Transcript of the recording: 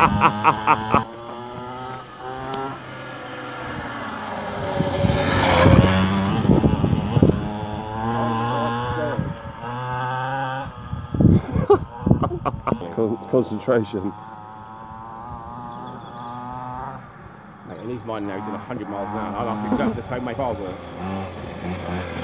Concentration. Mate, and he's mine now, he's doing 100 miles an hour. I'm exactly the same way if I were.